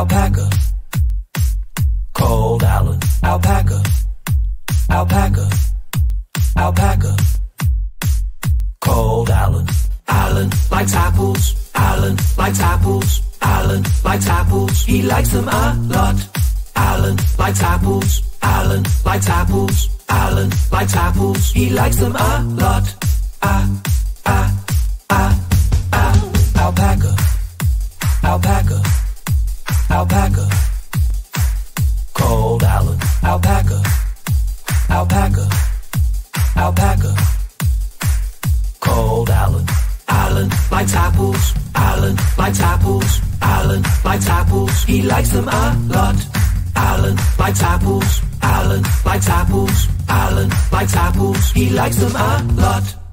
alpaca. Cold Alan, alpaca. Alpaca, alpaca. Cold Alan. Alan likes apples. Alan likes apples. Alan likes apples. He likes them a lot. Alan likes apples. Alan likes apples. Alan likes apples. He likes them a lot. Alpaca. Alpaca. Alpaca. Cold Alan. Alpaca. Alpaca. Alpaca. Cold Alan. Alan likes apples. Alan likes apples. Alan likes apples. He likes them a lot. Alan likes apples. Alan likes apples. Alan likes apples. He likes them a lot.